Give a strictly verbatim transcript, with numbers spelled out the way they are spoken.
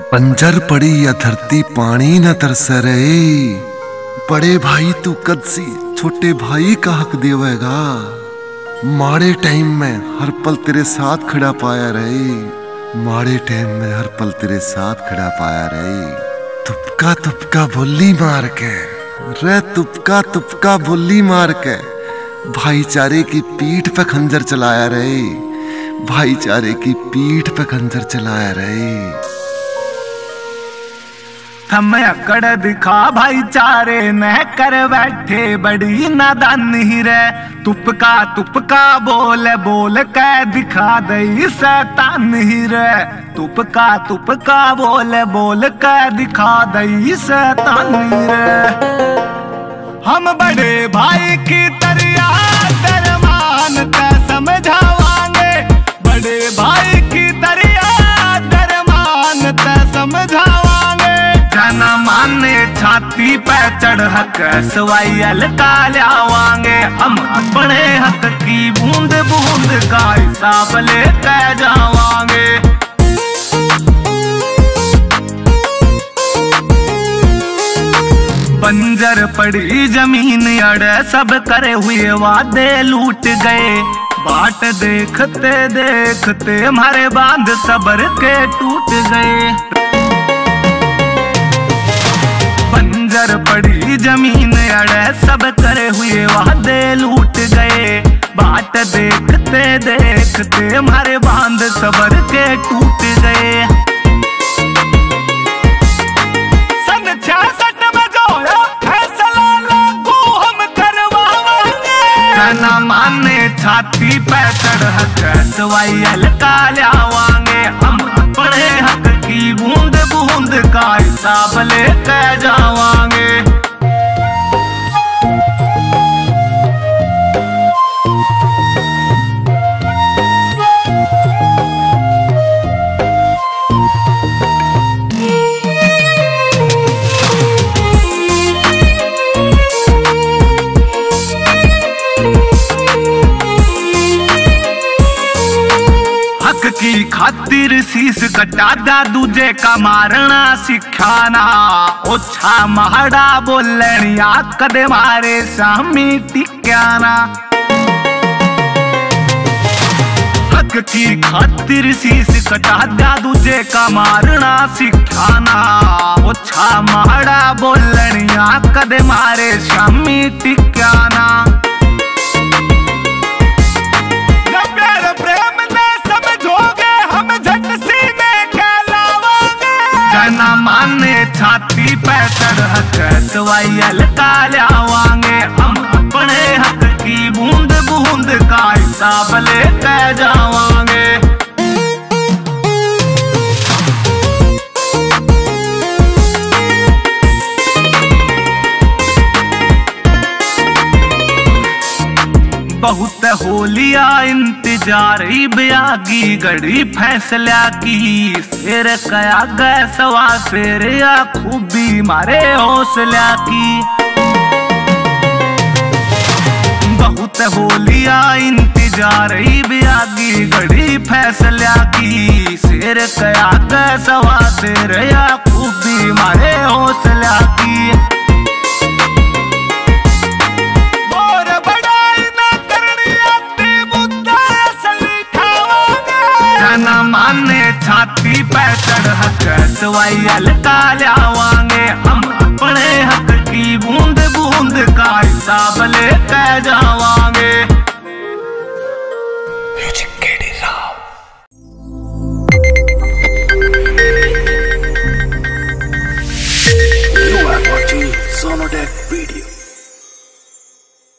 बंजर पड़ी या धरती पानी न तरसे रहे। बड़े भाई तू कद सी छोटे भाई का हक देवेगा। माड़े टाइम में हर पल तेरे साथ खड़ा पाया रहे। माड़े टाइम में हर पल तेरे साथ खड़ा पाया रहे। तुपका तुपका बोली मार के रे तुपका तुपका बोली मार के भाईचारे की पीठ पे खंजर चलाया रहे। भाईचारे की पीठ पे खंजर चलाया रहे। हम अकड़ दिखा भाईचारे न कर बैठे बड़ी नादानी रे। तुपका तुपका बोल बोल के दिखा दई शैतानी रे। तुपका तुपका बोल बोल के दिखा दई शैतानी रे। हम बड़े भाई की तरिया दरमान का समझावांगे। बड़े भाई की तरिया दरमान का समझावांगे। जना माने छाती पे चढ़ हक सवाई का लियावांगे। हम अपने हक की बूंद बूंद का हिसाब लेके जावांगे। बंजर पड़ी जमीन अड़े सब करे हुए वादे लूट गए। बाट देखते देखते हमारे बांध सबर के टूट गए। बंजर पड़ी जमीन अड़े सब करे हुए वादे लूट गए। बाट देखते देखते हमारे बांध सबर के टूट गए। सन छियासठ में जो फैसला लागू हम करवाएंगे। जना माने छाती पे चढ़ सवाई का लियावांगे। हम अपने हक की बूंद बूंद का हिसाब लेके जावांगे। हक की खातिर शीश कटा दा दूजे का मारना सिखाना। ओछा महाड़ा बोलनिया कदे मारे सामी टिक्याना। हक की खातिर शीश कटा दा दूजे का मारना सिखाना। ओछा महाड़ा बोलनिया कदे मारे सामी टिक्याना। जना माने छाती पे चढ़ सवाई का लियावांगे। हम अपने हक की बूंद बूंद का हिसाब लेके जावांगे। बहुत होलिया इंतजार ब्यागी गड़ी फैसला की। शेर कया गए सवा शेर या खूबी मारे हौसला की। बहुत होलिया इंतजार ब्यागी गड़ी फैसला की। शेर कया गए सवा शेर या खूबी मारे हौसला की। जना माने छाती पे चढ़ सवाई का लियावांगे। हम अपने हक की बूंद बूंद का हिसाब लेके जावांगे। Music KD Rao. You are watching Sonodec Beat.